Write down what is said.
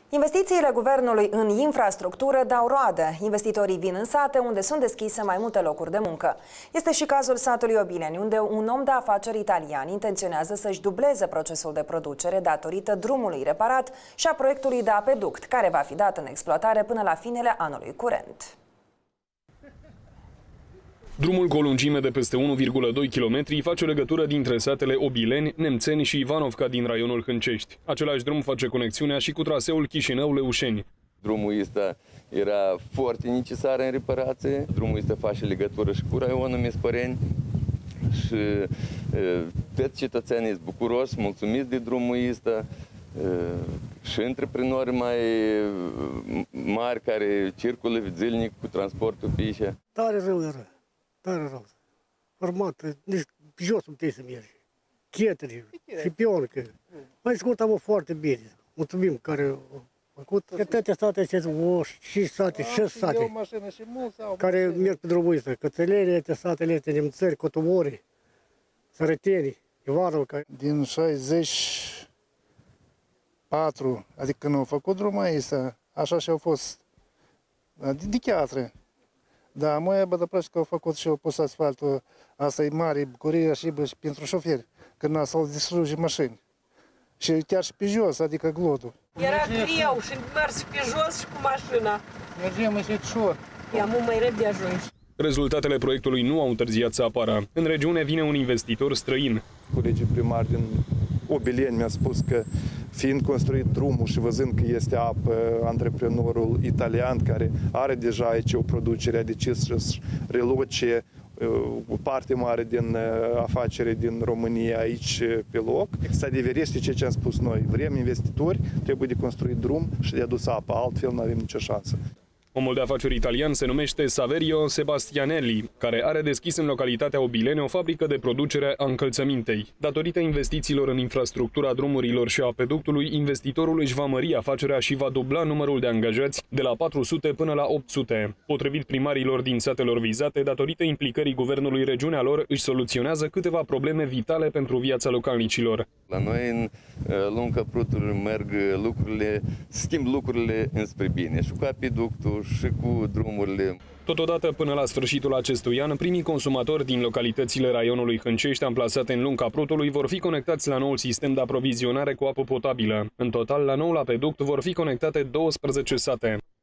Investițiile guvernului în infrastructură dau roade. Investitorii vin în sate unde sunt deschise mai multe locuri de muncă. Este și cazul satului Obileni, unde un om de afaceri italian intenționează să-și dubleze procesul de producere datorită drumului reparat și a proiectului de apeduct, care va fi dat în exploatare până la finele anului curent. Drumul cu o lungime de peste 1,2 km face o legătură dintre satele Obileni, Nemțeni și Ivanovca din raionul Hâncești. Același drum face conexiunea și cu traseul Chișinău-Leușeni. Drumul ăsta era foarte necesar în reparație. Drumul ăsta face legătură și cu raionul Mispăreni. Și toți cetățenii sunt bucuroși, mulțumiți de drumul ăsta. Și antreprenori mai mari care circulă zilnic cu transportul pe aici. Tare rău era. Tare rău. Format, nici jos nu puteai să mergi. Chetări și pioncă. Mai scurt am foarte bine. Mulțumim care au făcut. Că toate statele acestea, 5 sate, 6 sate, care merg pe drumul ăsta. Cățelele, satele astea, Nemțări, Cotomori, Sărăteni, Ivanovca. Din 64, adică când au făcut drumul ăsta, așa și au fost de chiatră. Da, mai bădăprăși că au făcut și au pus asfaltul, asta e mare bucurie și pentru șoferi, când n-a să-l distruge mașini. Și chiar și pe jos, adică glodul. Era greu și mers pe jos și cu mașina. Mergem și ușor. I-am mai rău de ajuns. Rezultatele proiectului nu au întârziat să apară. În regiune vine un investitor străin. Colegii primari din Obileni mi-a spus că, fiind construit drumul și văzând că este apă, antreprenorul italian care are deja aici o producere, a decis să-și reloce o parte mare din afacere din România aici pe loc. Se adeverește ceea ce am spus noi. Vrem investitori, trebuie de construit drum și de adus apă, altfel nu avem nicio șansă. Omul de afaceri italian se numește Saverio Sebastianelli, care are deschis în localitatea Obileni o fabrică de producere a încălțămintei. Datorită investițiilor în infrastructura drumurilor și a apeductului, investitorul își va mări afacerea și va dubla numărul de angajați de la 400 până la 800. Potrivit primarilor din satelor vizate, datorită implicării guvernului, regiunea lor își soluționează câteva probleme vitale pentru viața localnicilor. La noi în Lunca Prutului merg lucrurile, schimb lucrurile înspre bine și cu apeductul și cu drumurile. Totodată, până la sfârșitul acestui an, primii consumatori din localitățile raionului Hâncești amplasate în Lunca Prutului vor fi conectați la noul sistem de aprovizionare cu apă potabilă. În total, la noul apeduct vor fi conectate 12 sate.